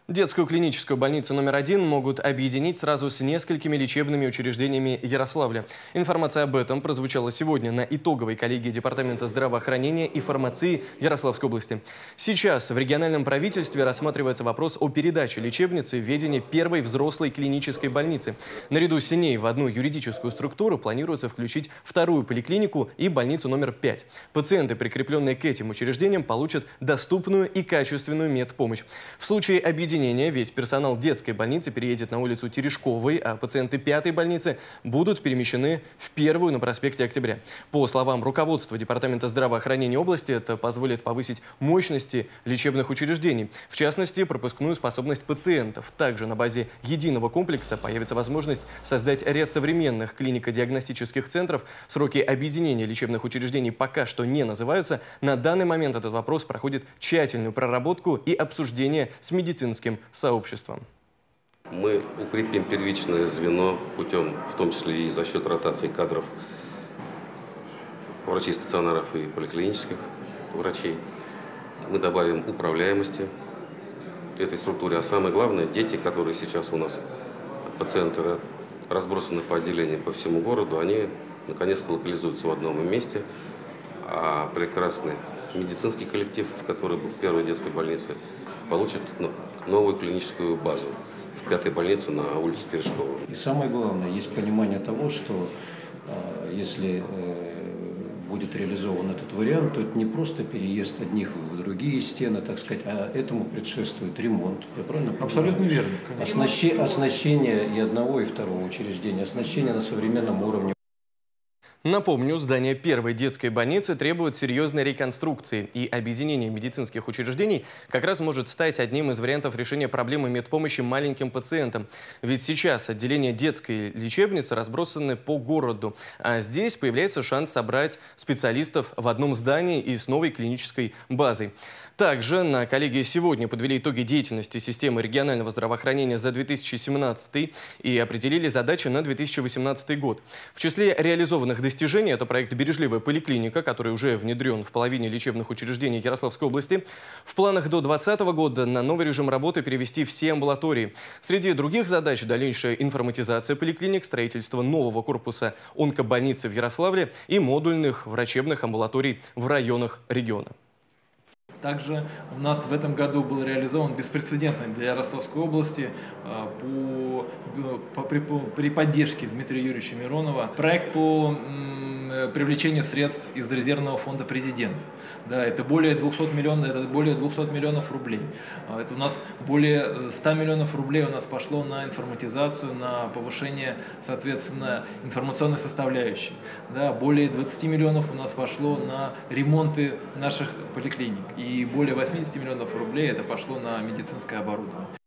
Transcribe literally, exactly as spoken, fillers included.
Детскую клиническую больницу номер один могут объединить сразу с несколькими лечебными учреждениями Ярославля. Информация об этом прозвучала сегодня на итоговой коллегии Департамента здравоохранения и фармации Ярославской области. Сейчас в региональном правительстве рассматривается вопрос о передаче лечебницы в ведение первой взрослой клинической больницы. Наряду с ней в одну юридическую структуру планируется включить вторую поликлинику и больницу номер пять. Пациенты, прикрепленные к этим учреждениям, получат доступную и качественную медпомощь. В случае объединения весь персонал детской больницы переедет на улицу Терешковой, а пациенты пятой больницы будут перемещены в первую на проспекте Октября. По словам руководства Департамента здравоохранения области, это позволит повысить мощности лечебных учреждений, в частности, пропускную способность пациентов. Также на базе единого комплекса появится возможность создать ряд современных клинико-диагностических центров. Сроки объединения лечебных учреждений пока что не называются. На данный момент этот вопрос проходит тщательную проработку и обсуждение с медицинским сообществом. Мы укрепим первичное звено путем, в том числе и за счет ротации кадров врачей стационаров и поликлинических врачей. Мы добавим управляемости этой структуре. А самое главное, дети, которые сейчас у нас, пациенты, разбросаны по отделениям по всему городу, они наконец-то локализуются в одном месте. А прекрасный медицинский коллектив, который был в первой детской больнице, получит ну, новую клиническую базу в пятой больнице на улице Терешковой. И самое главное, есть понимание того, что э, если э, будет реализован этот вариант, то это не просто переезд одних в другие стены, так сказать, а этому предшествует ремонт. Я правильно понимаю? Абсолютно верно. Оснащи, оснащение и одного, и второго учреждения, оснащение на современном уровне. Напомню, здание первой детской больницы требует серьезной реконструкции, и объединение медицинских учреждений как раз может стать одним из вариантов решения проблемы медпомощи маленьким пациентам. Ведь сейчас отделения детской лечебницы разбросаны по городу, а здесь появляется шанс собрать специалистов в одном здании и с новой клинической базой. Также на коллегии сегодня подвели итоги деятельности системы регионального здравоохранения за две тысячи семнадцатый и определили задачи на две тысячи восемнадцатый год. В числе реализованных достижений это проект «Бережливая поликлиника», который уже внедрен в половине лечебных учреждений Ярославской области. В планах до две тысячи двадцатого года на новый режим работы перевести все амбулатории. Среди других задач дальнейшая информатизация поликлиник, строительство нового корпуса онкобольницы в Ярославле и модульных врачебных амбулаторий в районах региона. Также у нас в этом году был реализован беспрецедентный для Ярославской области по, по, при, по, при поддержке Дмитрия Юрьевича Миронова проект по м, привлечению средств из резервного фонда президента. Да, это более двухсот миллионов, это более двухсот миллионов рублей. Это у нас более ста миллионов рублей у нас пошло на информатизацию, на повышение, соответственно, информационной составляющей. Да, более двадцати миллионов у нас пошло на ремонты наших поликлиник. И более восьмидесяти миллионов рублей это пошло на медицинское оборудование.